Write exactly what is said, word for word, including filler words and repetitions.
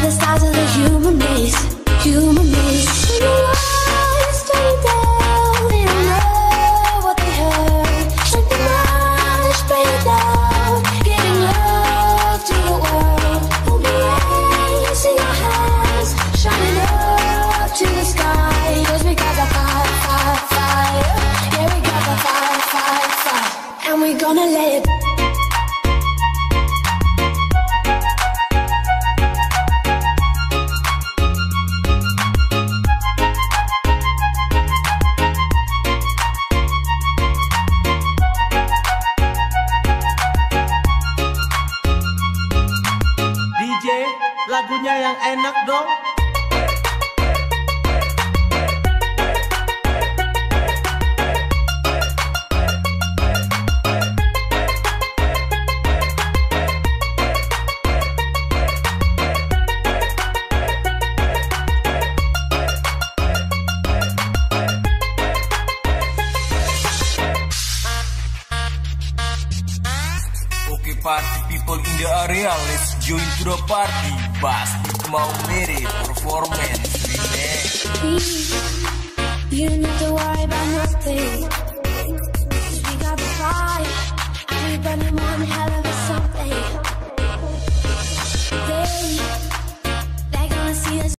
the size of the human race, human race. When the lights turn down, they don't know what they heard. Shake the mind, spray it down, giving love to the world. Hold me raise in your hands, shining up to the sky. 'Cause we got the fire, fire, fire. Yeah, we got the fire, fire, fire. And we gonna let it. Lagunya yang enak dong. Okay, party people in the area, let's join to the party. Bass, mau mirip performance remix. You need to worry about nothing.